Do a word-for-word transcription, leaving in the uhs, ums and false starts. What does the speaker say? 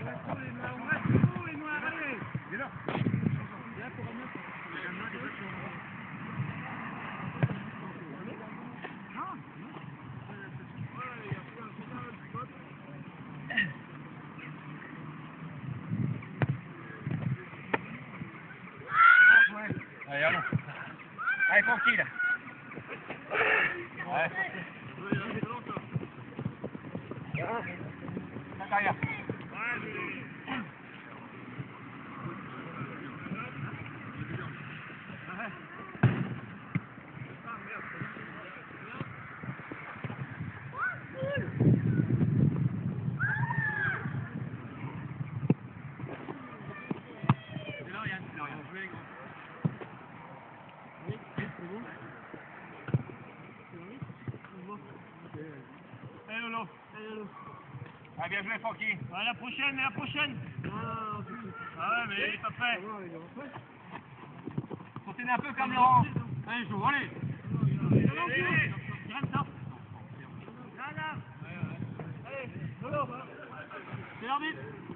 Allez, allons. Allez, tranquille. Ouais. Ça derrière. Allez Lolo, allez Lolo. Ah, bien joué, Francky. À la prochaine, à la prochaine. Ah ouais, mais il est pas prêt. Continuez un peu comme Laurent. Allez, joue, allez. Graine ça. Là, là. Allez, Lolo. C'est l'arbitre.